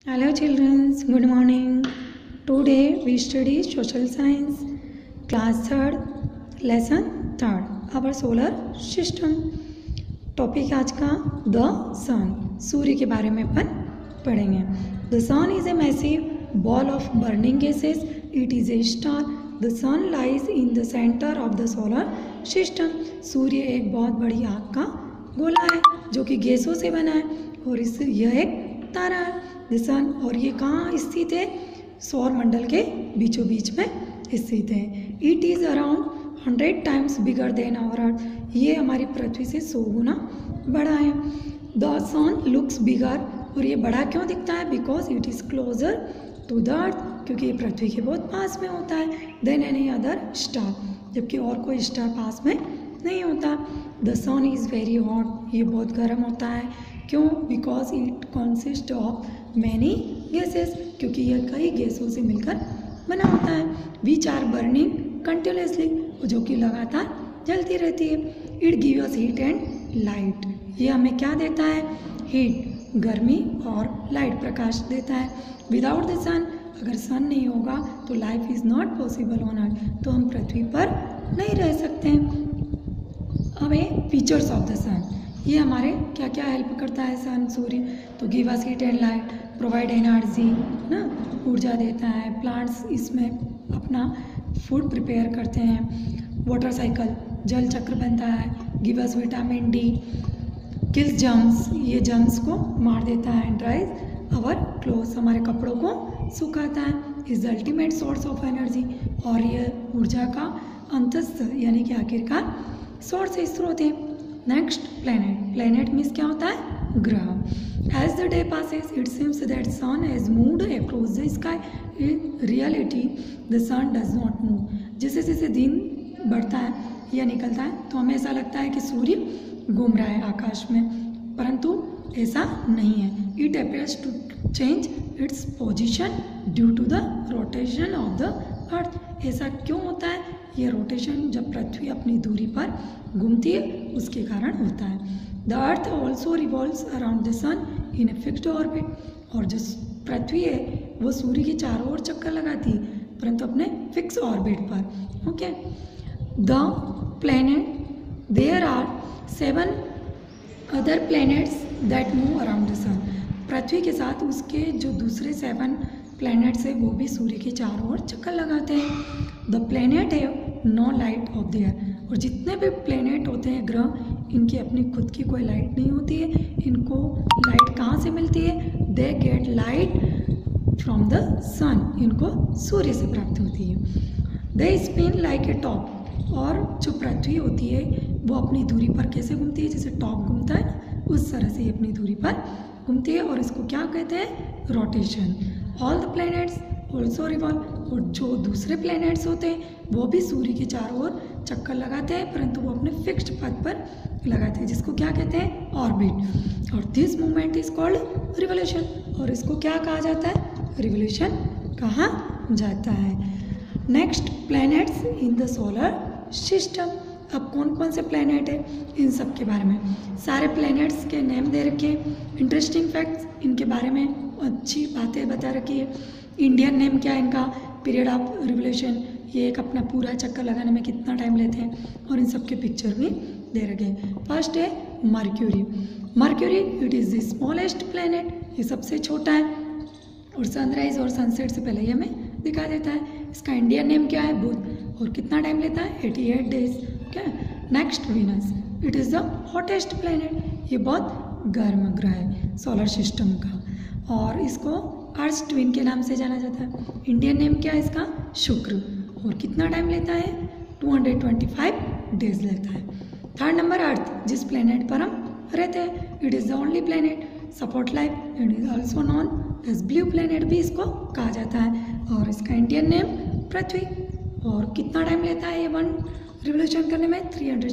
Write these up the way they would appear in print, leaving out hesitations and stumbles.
Hello children, good morning. Today we study social science, class 3rd, lesson 3rd, our solar system. Topic आज का the सन, सूर्य के बारे में अपन पढ़ेंगे. The sun is a massive ball of burning gases. It is a star. The sun lies in the centre of the solar system. सूर्य एक बहुत बड़ी आग का गोला है जो कि गैसों से बना है और यह एक तारा है. द सन, और ये कहाँ स्थित है? सौर मंडल के बीचों बीच में स्थित है. It is around 100 times bigger than our earth. ये हमारी पृथ्वी से 100 गुना बड़ा है. द सन लुक्स बिगर, और ये बड़ा क्यों दिखता है? Because it is closer to the earth, क्योंकि ये पृथ्वी के बहुत पास में होता है. देन एनी अदर स्टार, जबकि और कोई स्टार पास में नहीं होता. The sun is very hot, ये बहुत गर्म होता है. क्यों? Because it consist of many gases, क्योंकि यह कई गैसों से मिलकर बना होता है. विच आर बर्निंग कंटिन्यूसली, जो कि लगातार जलती रहती है. It give us heat and light, ये हमें क्या देता है? हीट, गर्मी, और लाइट, प्रकाश देता है. विदाउट द सन, अगर सन नहीं होगा तो life is not possible on earth, तो हम पृथ्वी पर नहीं रह सकते हैं. अब है फीचर्स ऑफ द सन. ये हमारे क्या क्या हेल्प करता है सन, सूर्य? तो give us heat and light, provide energy, ना, ऊर्जा देता है. प्लांट्स इसमें अपना फूड प्रिपेयर करते हैं. वाटर साइकिल, जल चक्र बनता है. Give us vitamin D, kills germs, ये जर्म्स को मार देता है. ड्राइज अवर क्लोथ्स, हमारे कपड़ों को सुखाता है. Is the ultimate source of energy, और ये ऊर्जा का अंतस्थ यानी कि आखिरकार सोर्स है, स्रोत है. Next planet. प्लैनेट मीन्स क्या होता है? ग्रह. As the day passes it seems that sun has moved across the sky. In reality the sun does not move. जैसे जैसे दिन बढ़ता है या निकलता है तो हमें ऐसा लगता है कि सूर्य घूम रहा है आकाश में, परंतु ऐसा नहीं है. It appears to change its position due to the rotation of the earth. ऐसा क्यों होता है? ये रोटेशन जब पृथ्वी अपनी दूरी पर घूमती है उसके कारण होता है. The earth also revolves around the sun in a fixed orbit. और जो पृथ्वी है वो सूर्य के चारों ओर चक्कर लगाती है, परंतु अपने फिक्स ऑर्बिट पर. Okay. The planet, there are 7 other planets that move around the sun. पृथ्वी के साथ उसके जो दूसरे 7 प्लैनेट्स है वो भी सूर्य के चारों ओर चक्कर लगाते हैं. The planet have no light of their. और जितने भी प्लैनेट होते हैं, ग्रह, इनकी अपनी खुद की कोई लाइट नहीं होती है. इनको लाइट कहाँ से मिलती है? They get light from the sun. इनको सूर्य से प्राप्त होती है. They spin like a top. और जो पृथ्वी होती है वो अपनी दूरी पर कैसे घूमती है? जैसे टॉप घूमता है ना, उस तरह से अपनी दूरी पर घूमती है, और इसको क्या कहते हैं? Rotation. All the planets also revolve. और जो दूसरे प्लैनेट्स होते हैं वो भी सूर्य के चारों ओर चक्कर लगाते हैं, परंतु वो अपने फिक्स्ड पथ पर लगाते हैं, जिसको क्या कहते हैं? ऑर्बिट. और this movement is called revolution. और इसको क्या कहा जाता है? रिवोल्यूशन कहा जाता है. Next, planets in the solar system. अब कौन कौन से प्लैनेट है इन सब के बारे में सारे प्लैनेट्स के नेम दे रखे हैं. इंटरेस्टिंग फैक्ट्स इनके बारे में अच्छी बातें बता रखी है. इंडियन नेम क्या है इनका? पीरियड ऑफ रिवोल्यूशन, ये एक अपना पूरा चक्कर लगाने में कितना टाइम लेते हैं, और इन सब के पिक्चर भी दे रखे हैं. फर्स्ट है Mercury. Mercury, it is the smallest planet. ये सबसे छोटा है और सनराइज और सनसेट से पहले ये हमें दिखा देता है. इसका इंडियन नेम क्या है? बुध. और कितना टाइम लेता है? 88 डेज. क्या? Next, Venus. It is the hottest planet. ये बहुत गर्म ग्रह है सोलर सिस्टम का, और इसको अर्थ ट्विन के नाम से जाना जाता है. इंडियन नेम क्या है इसका? शुक्र. और कितना टाइम लेता है? 225 डेज लेता है. थर्ड नंबर, अर्थ, जिस प्लैनेट पर हम रहते हैं. It is the only planet support life. It is also known as blue planet भी इसको कहा जाता है. और इसका इंडियन नेम पृथ्वी. और कितना टाइम लेता है ये वन रिवोल्यूशन करने में?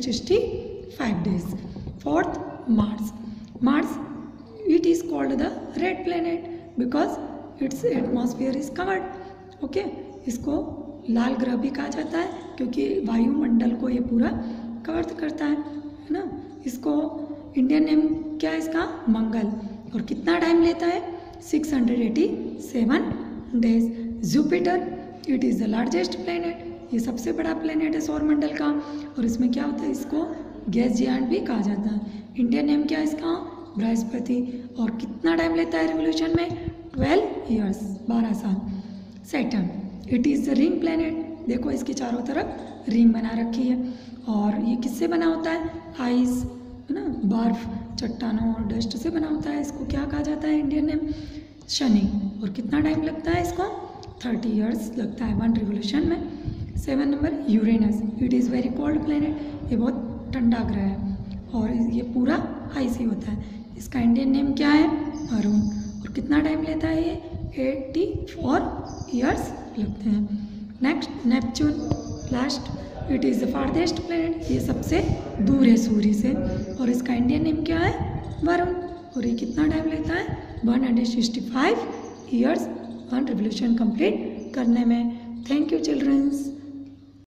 365 days. Fourth, Mars. Mars, it is called the red planet because its atmosphere is covered. Okay. इसको लाल ग्रह भी कहा जाता है क्योंकि वायुमंडल को ये पूरा कवर करता है ना. इसको इंडियन नेम क्या है इसका? मंगल. और कितना टाइम लेता है? 687 days. Jupiter, it is the largest planet. ये सबसे बड़ा प्लेनेट है सौरमंडल का, और इसमें क्या होता है, इसको गैस जियांट भी कहा जाता है. इंडियन नेम क्या है इसका, बृहस्पति. और कितना टाइम लेता है रिवोल्यूशन में, 12 ईयर्स, 12 साल. Saturn, it is the ring planet. देखो इसके चारों तरफ रिंग बना रखी है, और ये किससे बना होता है, आइस, है ना, बर्फ, चट्टानों और डस्ट से बना होता है. इसको क्या कहा जाता है इंडियन नेम, शनि. और कितना टाइम लगता है इसको, 30 ईयर्स लगता है 1 रिवोल्यूशन में. 7 number Uranus, it is very cold planet. ये बहुत ठंडा ग्रह है, और ये पूरा आइसी होता है. इसका इंडियन नेम क्या है, अरुण. और कितना टाइम लेता है ये, 84 ईयर्स लगते हैं. Next Neptune, last, it is the farthest planet. ये सबसे दूर है सूर्य से, और इसका इंडियन नेम क्या है, वरुण. और ये कितना टाइम लेता है, 165 ईयर्स 1 रिवोल्यूशन कंप्लीट करने में. Thank you children's.